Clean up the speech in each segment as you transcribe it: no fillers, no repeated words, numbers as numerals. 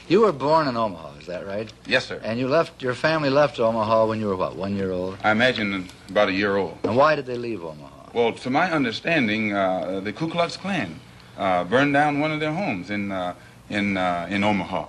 You were born in Omaha, is that right? Yes, sir. And your family left Omaha when you were, what, 1 year old? I imagine about a year old. And why did they leave Omaha? Well, to my understanding, the Ku Klux Klan burned down one of their homes in Omaha.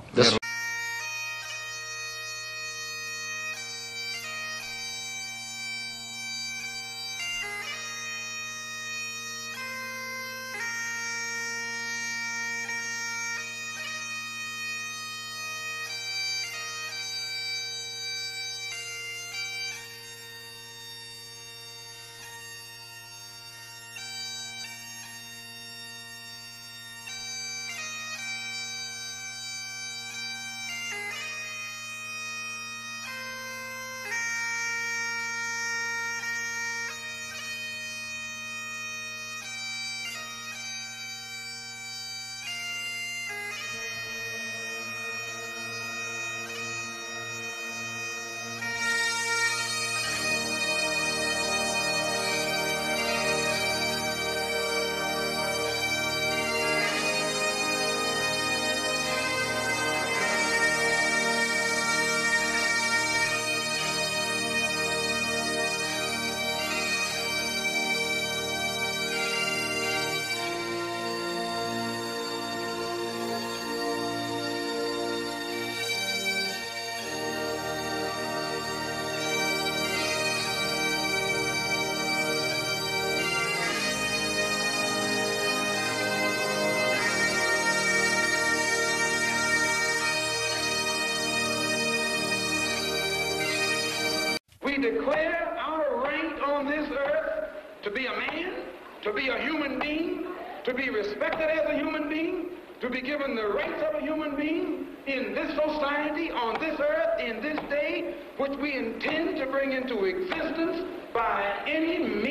We declare our right on this earth to be a man, to be a human being, to be respected as a human being, to be given the rights of a human being in this society, on this earth, in this day, which we intend to bring into existence by any means